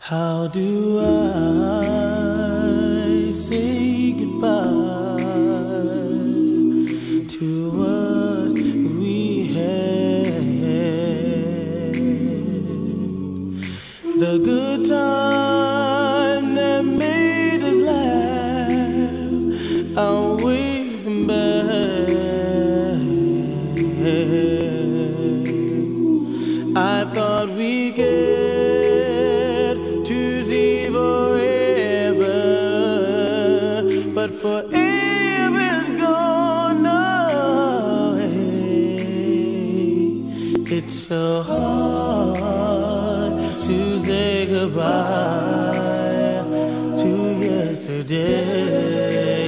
How do I say goodbye to what we had? The good time that made us laugh, I'll wave them back. I thought we'd get to see forever, but forever's gone away. It's so hard to say goodbye to yesterday.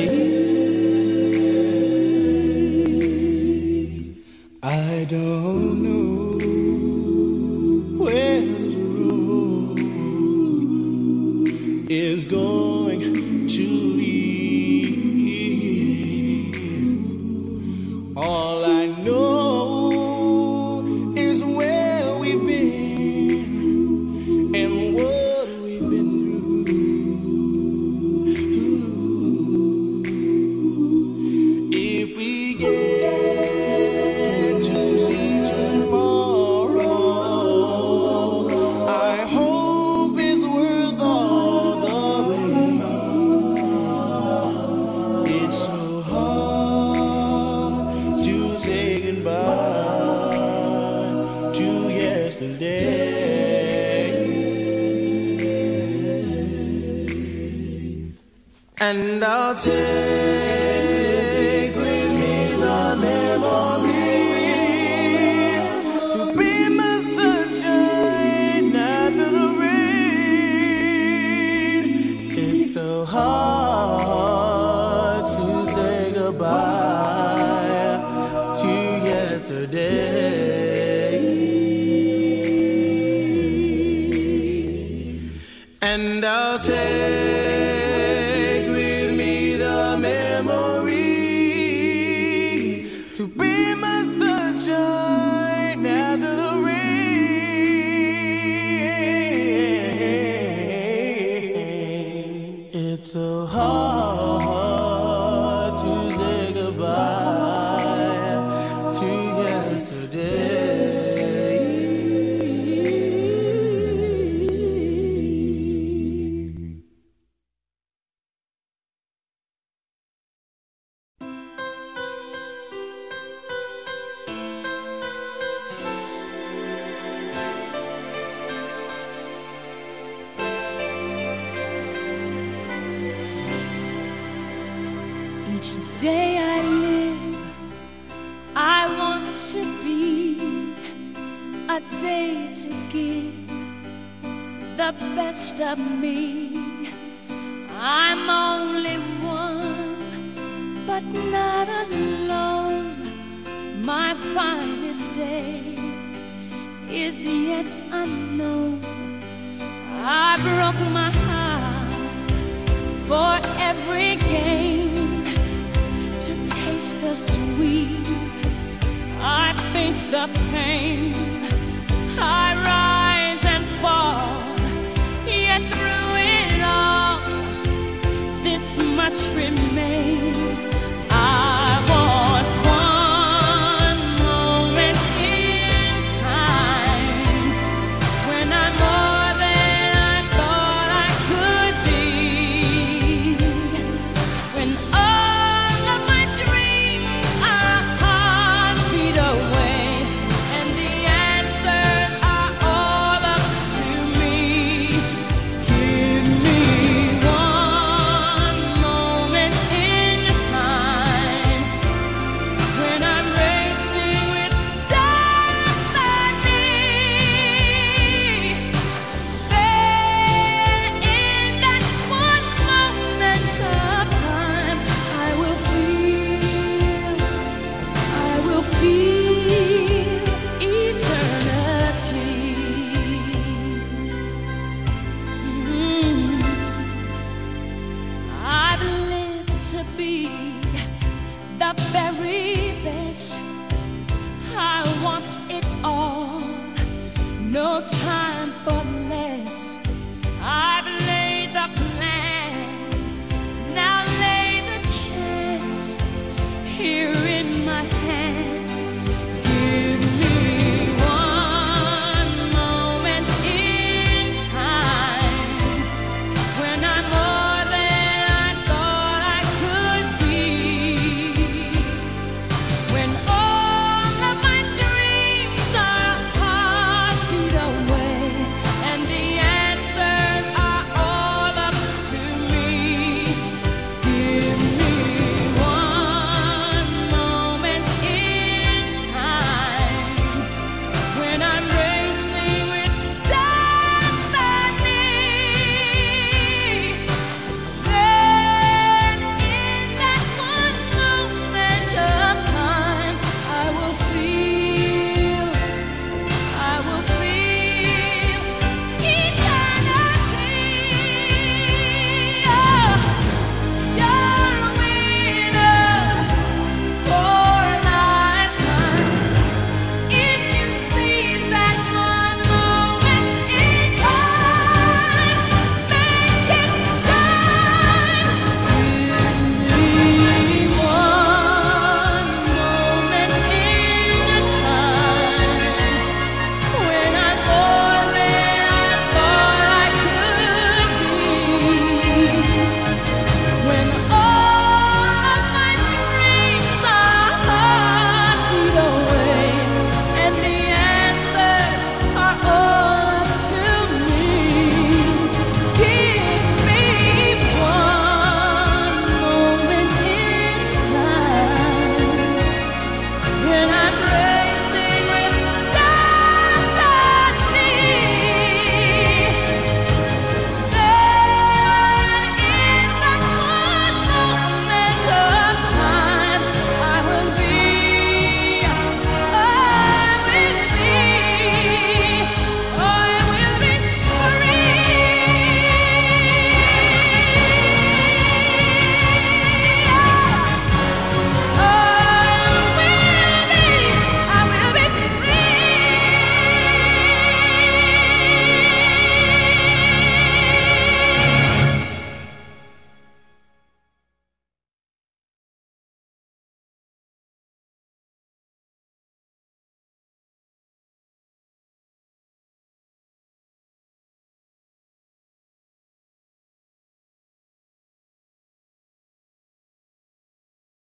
I don't know where this road is going to lead. All I know is where we've been and what we've been through. If we get to see tomorrow, I hope it's worth all the wait. It's so hard to say goodbye to yesterday. And I'll take with me the memories to be my sunshine after the rain. It's so hard to say goodbye to yesterday. And I'll take with me the memory to be my sunshine after the rain. It's so hard to say goodbye to yesterday. Each day I live, I want to be a day to give the best of me. I'm only one, but not alone. My finest day is yet unknown. I broke my heart for every gain, to taste the sweet, I face the pain. I rise and fall, yet through it all, this much remains.